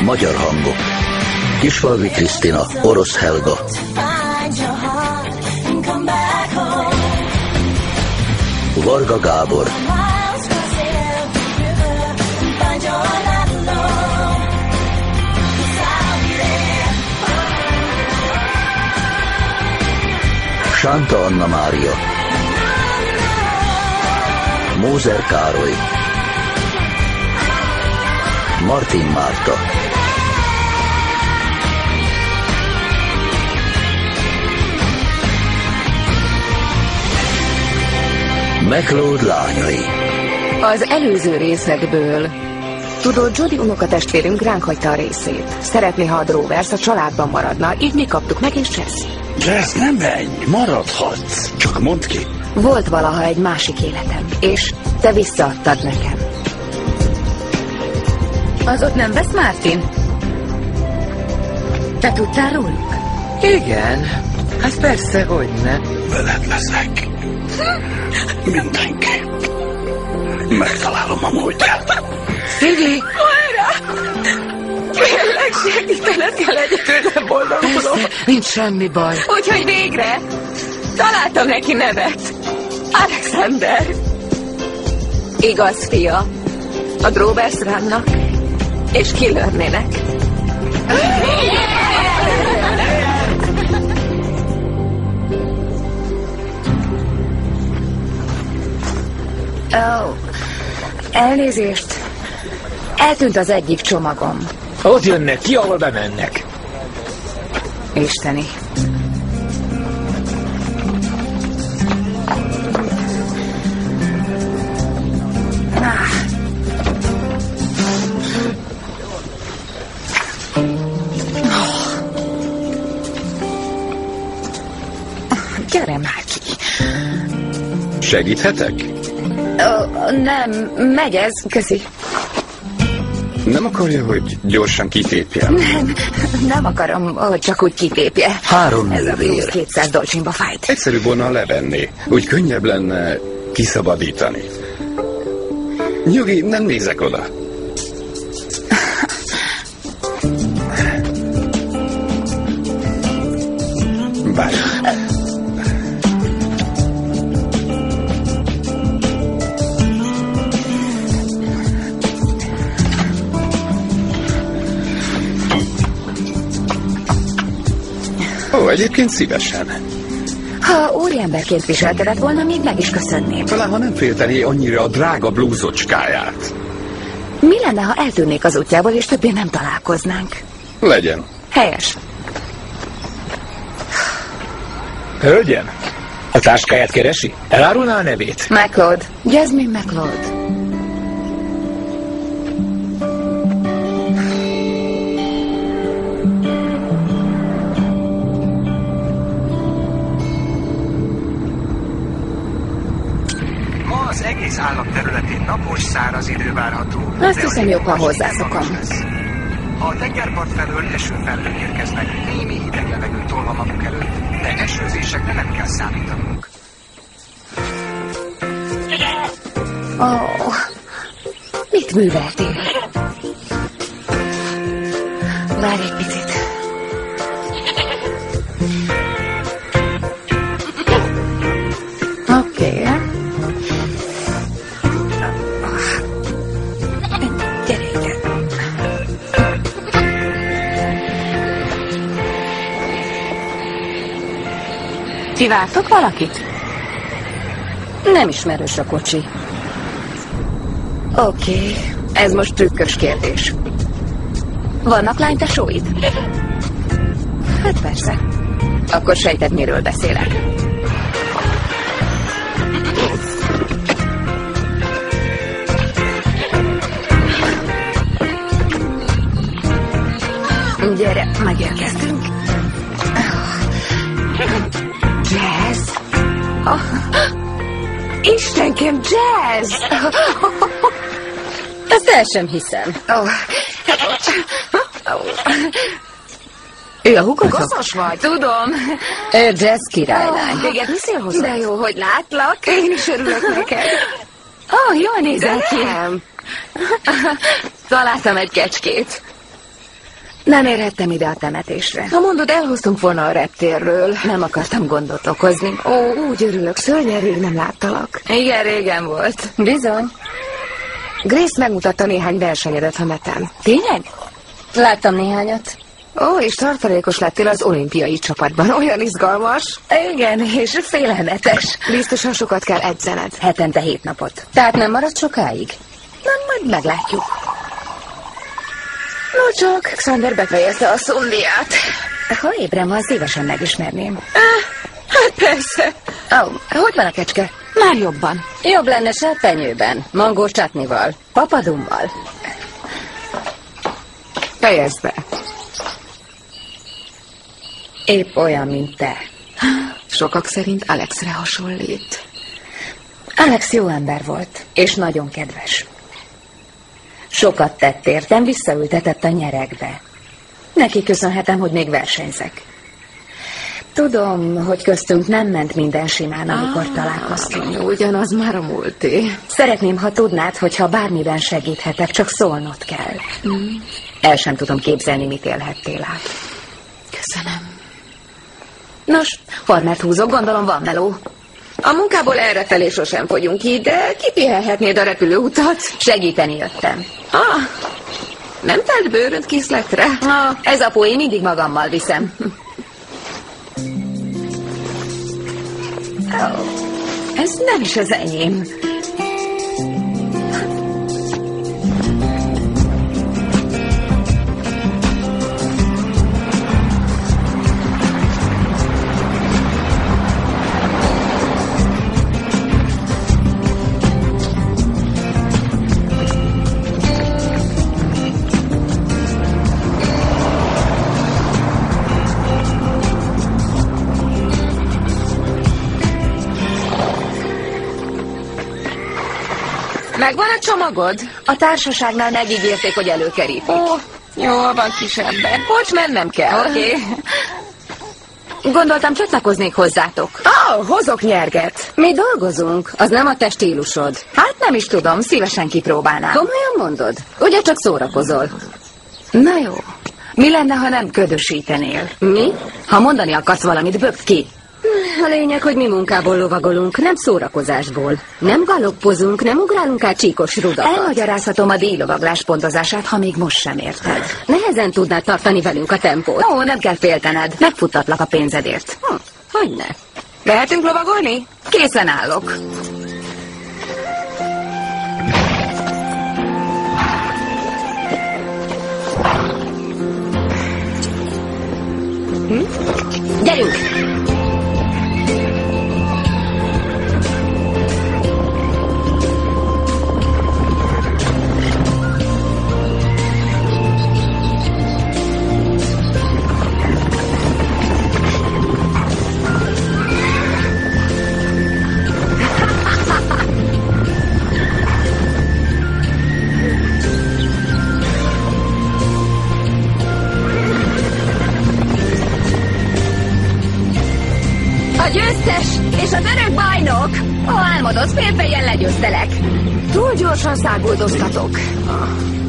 Magyar hangok. Kisfalvi Krisztina, Orosz Helga. Varga Gábor. Sánta Anna Mária. Mózer Károly. Martin Márta. McLeod lányai. Az előző részekből. Tudod, Jody unokatestvérünk ránk hagyta a részét. Szeretné, ha a Drovers a családban maradna. Így mi kaptuk meg, és Jess. Jess, nem menj, maradhatsz. Csak mondd ki. Volt valaha egy másik életem, és te visszaadtad nekem. Az ott nem vesz Martin? Te tudtál róluk? Igen, hát persze, hogy ne. Veled leszek. Mindenképp. Megtalálom a módját. Szigi! Moira! Kérlek, segítened kell, egyedül nem boldogulom. Nincs semmi baj. Úgyhogy végre találtam neki nevet. Alexander. Igaz fia. A Drovers Runnak és Killernének. Oh, elnézést. Eltűnt az egyik csomagom. Ott jönnek ki, ahol bemennek. Isteni. Gyere már ki. Segíthetek? Nem, megy ez, köszi. Nem akarja, hogy gyorsan kitépjem? Nem akarom, hogy csak úgy kitépje. 3 Ez a nővér. 200 dolcsimba fájt. Egyszerűbb volna levenni. Úgy könnyebb lenne kiszabadítani. Nyugi, nem nézek oda. Várj. Ó, egyébként szívesen. Ha úriemberként viselkedett volna, még meg is köszönném. Talán, ha nem féltené annyira a drága blúzocskáját. Mi lenne, ha eltűnnék az útjából, és többé nem találkoznánk? Legyen. Helyes. Hölgyem, a táskáját keresi? Elárulná a nevét? McLeod. Jasmine McLeod. Az egész állam területén napos, száraz idő várható. Azt hiszem, jobban hozzászokom. A tengerpart felől esőfelhők érkeznek, némi hideg levegő tolva maguk előtt, de esőzésekre nem kell számítanunk. Oh, mit műveltél? Várj egy picit. Oké. Gyere ide. Ti vártok valakit? Nem ismerős a kocsi. Oké, ez most trükkös kérdés. Vannak lánytesóid? Hát persze. Akkor sejted, miről beszélek. Gyere, megérkeztünk. Jazz? Oh. Istenkem, Jazz! Ezt el sem hiszem. Oh. Ő a húgotok? Gazos vagy? Tudom. Ő Jazz királylány. Téged viszél hozzá? De jó, hogy látlak. Én is örülök neked. Jól nézel ki. Találtam egy kecskét. Nem érhettem ide a temetésre. Ha mondod, elhoztunk volna a reptérről. Nem akartam gondot okozni. Ó, úgy örülök, szörnyen rég nem láttalak. Igen, régen volt. Bizony. Grace megmutatta néhány versenyedet a neten. Tényleg? Láttam néhányat. Ó, és tartalékos lettél az olimpiai csapatban. Olyan izgalmas. Igen, és félelmetes. Biztosan sokat kell edzened. Hetente 7 napot. Tehát nem marad sokáig? Nem, majd meglátjuk. No csak, Xander befejezte a szundiát. Ha ébrem, az szívesen megismerném. Hát persze. Hogy van a kecske? Már jobban. Jobb lenne serpenyőben, mangós csatnival, papadummal. Fejezd be. Épp olyan, mint te. Sokak szerint Alexre hasonlít. Alex jó ember volt, és nagyon kedves. Sokat tett értem, visszaültetett a nyeregbe. Neki köszönhetem, hogy még versenyzek. Tudom, hogy köztünk nem ment minden simán, amikor találkoztunk. Ugyanaz már a múlté. Szeretném, ha tudnád, hogy ha bármiben segíthetek, csak szólnod kell. El sem tudom képzelni, mit élhettél át. Köszönöm. Nos, farmert húzok, gondolom van meló. A munkából errefelé sosem fogyunk ki, de kipihenhetnéd a repülőutat. Segíteni jöttem. Nem telt bőrönt készletre? Ez a poén mindig magammal viszem. Ez nem is az enyém. Megvan a csomagod? A társaságnál megígérték, hogy előkerít. Jól van, kis ember. Bocs, mennem kell. Oké. Gondoltam, csatlakoznék hozzátok. Hozok nyerget. Mi dolgozunk, az nem a te stílusod. Hát nem is tudom, szívesen kipróbálnám. Komolyan mondod? Ugye csak szórakozol? Na jó. Mi lenne, ha nem ködösítenél? Mi? Ha mondani akarsz valamit, bögd ki. A lényeg, hogy mi munkából lovagolunk, nem szórakozásból. Nem galoppozunk, nem ugrálunk át csíkos rudakat. Elmagyarázhatom a díjlovaglás pontozását, ha még most sem érted. Nehezen tudnád tartani velünk a tempót. Ó, nem kell féltened, megfuttatlak a pénzedért. Hogyne? Lehetünk lovagolni? Készen állok. Gyerünk! A győztes és az örök bajnok! Ha álmodott, félfejjel legyőztelek. Túl gyorsan száguldoztatok.